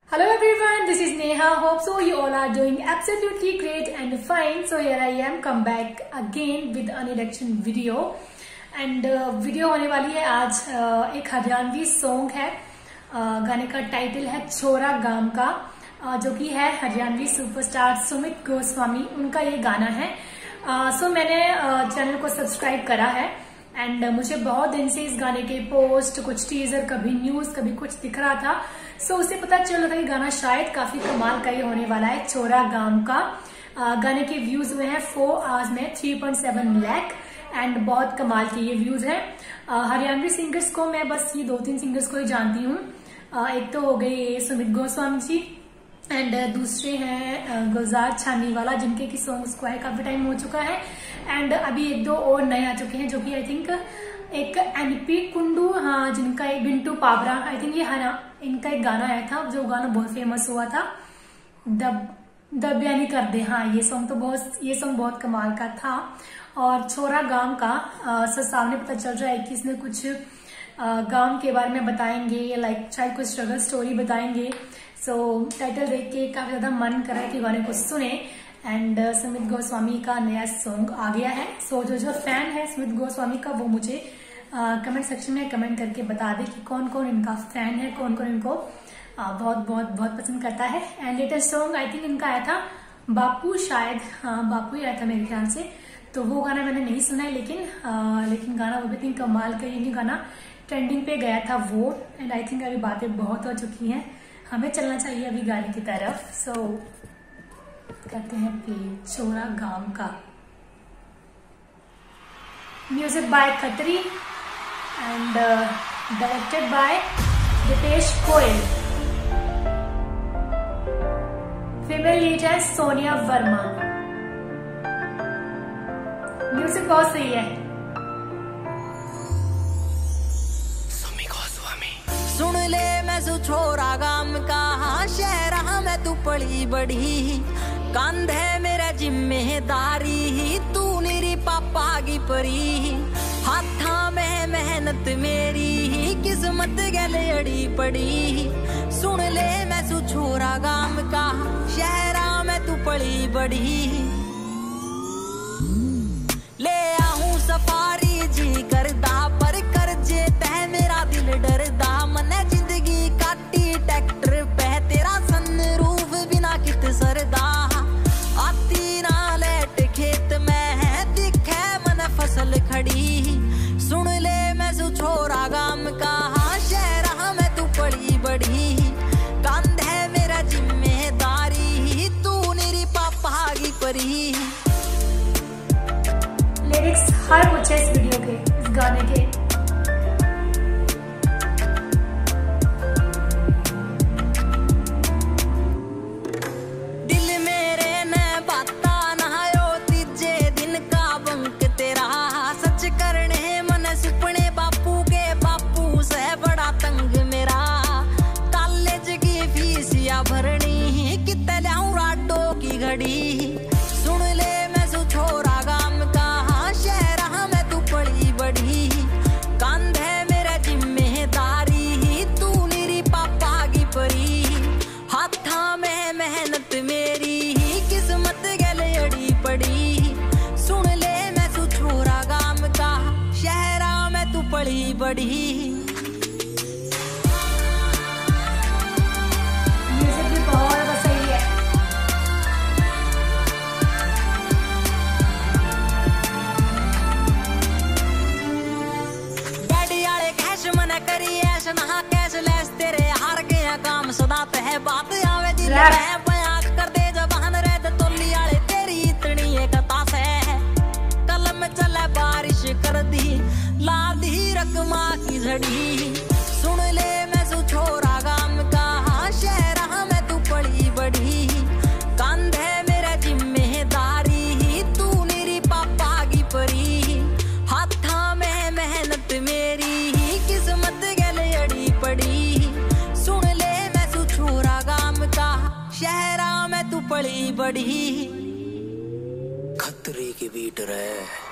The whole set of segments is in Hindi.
Hello everyone, this is Neha. Hope so you all are doing absolutely great and fine. So here I am, come back again with an introduction video. And video होने वाली है आज एक हरियाणवी सॉन्ग है। गाने का टाइटल है छोरा गाम का, जो कि है हरियाणवी सुपरस्टार सुमित गोस्वामी, उनका ये गाना है। सो मैंने चैनल को सब्सक्राइब करा है एंड मुझे बहुत दिन से इस गाने के पोस्ट, कुछ टीजर, कभी न्यूज, कभी कुछ दिख रहा था। सो उससे पता चल रहा था कि गाना शायद काफी कमाल का ही होने वाला है, छोरा गाम का। गाने के व्यूज हुए हैं 4 आवर्स में 3.7 लाख एंड बहुत कमाल के ये व्यूज हैं। हरियाणवी सिंगर्स को मैं बस ये 2-3 सिंगर्स को ही जानती हूँ। एक तो हो गए सुमित गोस्वामी जी एंड दूसरे हैं गुलजार छानीवाला, जिनके की सॉन्ग्स को है काफी टाइम हो चुका है। एंड अभी 1-2 और नए आ चुके हैं, जो कि आई थिंक एक एनपी कुंडू, हाँ, जिनका एक बिंटू पावरा, आई थिंक ये है ना, इनका एक गाना आया था जो गाना बहुत फेमस हुआ था, दब यानी कर दे। हाँ, ये सॉन्ग बहुत कमाल का था। और छोरा गांव का सर सामने पता चल रहा है कि इसमें कुछ गांव के बारे में बताएंगे, लाइक शायद कुछ स्ट्रगल स्टोरी बताएंगे। सो टाइटल देख के काफी ज्यादा मन कर रहा है कि गाने को सुने। एंड सुमित गोस्वामी का नया सॉन्ग आ गया है। सो जो फैन है सुमित गोस्वामी का, वो मुझे कमेंट सेक्शन में कमेंट करके बता दे कि कौन कौन इनका फैन है, कौन कौन इनको बहुत बहुत बहुत पसंद करता है। And latest song I think इनका आया था बापू, शायद, हाँ बापू ही आया था मेरे ख्याल से। तो वो गाना मैंने नहीं सुना है, लेकिन गाना वो भी इतनी कमाल का, ये गाना ट्रेंडिंग पे गया था वो। एंड आई थिंक अभी बातें बहुत हो चुकी हैं, हमें चलना चाहिए अभी गाने की तरफ। सो कहते हैं प्ले छोरा गांव का। Music by Khatri and directed by Deepesh Goyal. Female lead है सोनिया वर्मा। म्यूजिक बहुत सही है। सुन ले मैं सु छोरा गाम का, हाँ शहरा में तू पली बड़ी, कंधे मेरा जिम्मेदारी, तू मेरी पापा की परी, हाथा में मेहनत मेरी, किस्मत गले अड़ी पड़ी। सुन ले मैं सु छोरा गाम का, शहरा में तू पली बड़ी, ले आऊं सफारी जी करदा, पर करजे तह मेरा दिल डरदा, मने जिंदगी काटी ट्रैक्टर पे तेरा सनरूफ बिना कित सरदा, आती ना लेट खेत में दिखे मन फसल खड़ी। सुन ले मैं सु छोरा गाम का, शहरा में तू पड़ी बड़ी, कंधे मेरा जिम्मेदारी, तू मेरी पापा की परी। लिरिक्स हर कुछ है इस वीडियो के, इस गाने के। दिल मेरे ने बाता नहायो तीजे दिन का बंक तेरा, सच करने मन सुपने बापू के, बापू से बड़ा तंग मेरा, कॉलेज की फीस या भरनी, कितने लाऊं राडो की घड़ी। सुन ले मैं सु छोरा गाम का, शहरा में तू पड़ी बड़ी, कंधे मेरा जिम्मेदारी, तू मेरी पापा की परी, हाथा में मेहनत मेरी, किस्मत गले अड़ी पड़ी। सुन ले मैं सु छोरा गाम का, शहरा में तू पड़ी बड़ी। म्यूजिक भी बहुत सही है। डैडी आले कैश मन करी ऐश नहा कैश लेस, तेरे हार गया काम सदा तह बात आवे दिल में बयां कर दे जबान रे तोली आले, तेरी इतनी एकता से कलम चले बारिश कर दी, ला दी रकमा की झड़ी। सुन ले मैं सु छोरा गाम का, शहरा में तू पड़ी बड़ी, कंधे मेरा जिम्मेदारी, तू मेरी पापा की परी, हाथा में मेहनत मेरी, किस्मत गले अड़ी पड़ी। सुन ले मैं सु छोरा गाम का, शहरा में तू पली बड़ी। खतरे की बीट रे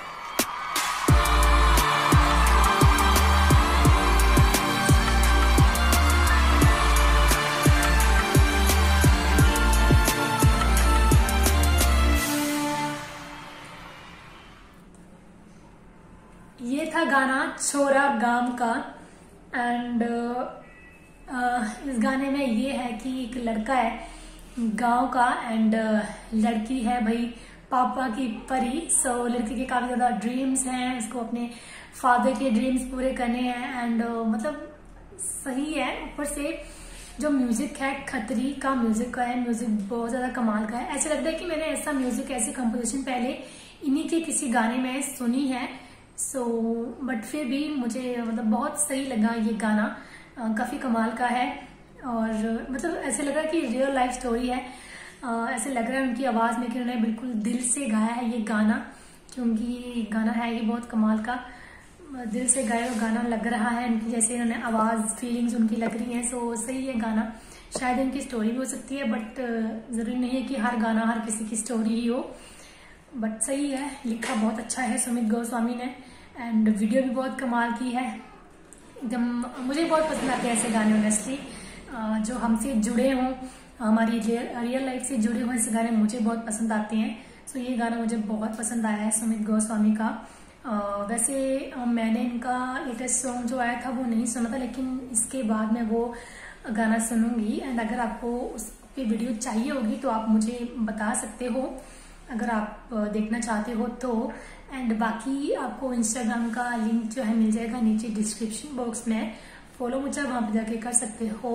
छोरा गांव का। एंड इस गाने में ये है कि एक लड़का है गांव का एंड लड़की है भाई पापा की परी। सो लड़की के काफी ज्यादा ड्रीम्स हैं, उसको अपने फादर के ड्रीम्स पूरे करने हैं। एंड मतलब सही है। ऊपर से जो म्यूजिक है खतरी का म्यूजिक का है, म्यूजिक बहुत ज्यादा कमाल का है। ऐसा लगता है कि मैंने ऐसा म्यूजिक ऐसी कंपोजिशन पहले इन्हीं के किसी गाने में सुनी है। सो बट फिर भी मुझे मतलब बहुत सही लगा ये गाना, काफी कमाल का है। और मतलब ऐसे लगा कि रियल लाइफ स्टोरी है। ऐसे लग रहा है उनकी आवाज में कि उन्होंने बिल्कुल दिल से गाया है ये गाना, क्योंकि गाना है ये बहुत कमाल का, दिल से गाया हुआ गाना लग रहा है उनकी, जैसे उन्होंने आवाज फीलिंग्स उनकी लग रही है। सो सही है गाना। शायद इनकी स्टोरी भी हो सकती है, बट जरूरी नहीं है कि हर गाना हर किसी की स्टोरी ही हो। बट सही है, लिखा बहुत अच्छा है सुमित गोस्वामी ने। एंड वीडियो भी बहुत कमाल की है एकदम। मुझे बहुत पसंद आते हैं ऐसे गाने ऑनेस्टली, जो हमसे जुड़े हों, हमारी रियल लाइफ से जुड़े हुए ऐसे गाने मुझे बहुत पसंद आते हैं। सो ये गाना मुझे बहुत पसंद आया है सुमित गोस्वामी का। वैसे मैंने इनका लेटेस्ट सॉन्ग जो आया था वो नहीं सुना था, लेकिन इसके बाद मैं वो गाना सुनूंगी। एंड अगर आपको उसकी वीडियो चाहिए होगी तो आप मुझे बता सकते हो, अगर आप देखना चाहते हो तो। एंड बाकी आपको इंस्टाग्राम का लिंक जो है मिल जाएगा नीचे डिस्क्रिप्शन बॉक्स में, फॉलो मुझे वहां पर जाके कर सकते हो।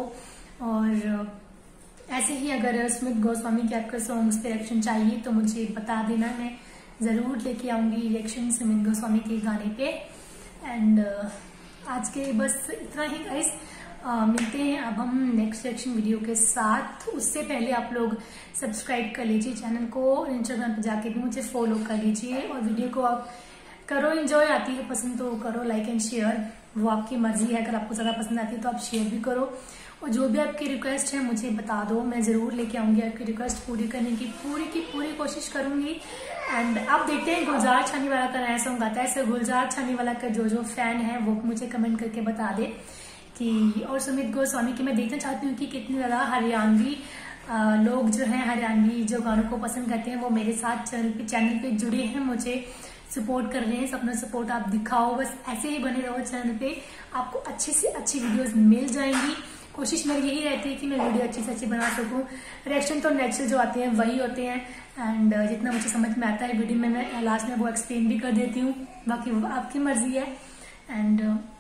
और ऐसे ही अगर सुमित गोस्वामी के आपके सॉन्ग्स पे रिएक्शन चाहिए तो मुझे बता देना, मैं जरूर लेके आऊंगी रिएक्शन सुमित गोस्वामी के गाने पे। एंड आज के बस इतना ही गाइस, मिलते हैं अब हम नेक्स्ट रिएक्शन वीडियो के साथ। उससे पहले आप लोग सब्सक्राइब कर लीजिए चैनल को, इंस्टाग्राम पे जाके भी मुझे फॉलो कर लीजिए। और वीडियो को आप करो एंजॉय, आती है पसंद तो करो लाइक एंड शेयर, वो आपकी मर्जी है। अगर आपको ज्यादा पसंद आती है तो आप शेयर भी करो। और जो भी आपकी रिक्वेस्ट है मुझे बता दो, मैं जरूर लेके आऊंगी। आपकी रिक्वेस्ट पूरी करने की पूरी कोशिश करूंगी। एंड आप देखते हैं गुलजार छानीवाला का नया सॉन्ग आता है। सो गुलजार छानीवाला का जो फैन है वो मुझे कमेंट करके बता दे कि, और सुमित गोस्वामी की मैं देखना चाहती हूँ कि कितनी ज्यादा हरियाणवी लोग जो हैं, हरियाणवी जो गानों को पसंद करते हैं वो मेरे साथ चैनल पे जुड़े हैं, मुझे सपोर्ट कर रहे हैं। अपना सपोर्ट आप दिखाओ, बस ऐसे ही बने रहो चैनल पे, आपको अच्छी से अच्छी वीडियोस मिल जाएंगी। कोशिश मेरी यही रहती है कि मैं वीडियो अच्छी से अच्छी बना सकूं। रिएक्शन तो नेचुरल जो आते हैं वही होते हैं। एंड जितना मुझे समझ में आता है वीडियो में मैं लास्ट में वो एक्सप्लेन भी कर देती हूँ, बाकी वो आपकी मर्जी है। एंड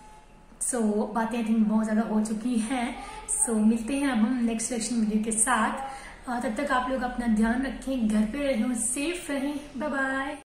सो बातें आई थिंक बहुत ज्यादा हो चुकी हैं। सो मिलते हैं अब हम नेक्स्ट रिएक्शन वीडियो के साथ। तब तक आप लोग अपना ध्यान रखें, घर पे रहें, सेफ रहें। Bye bye.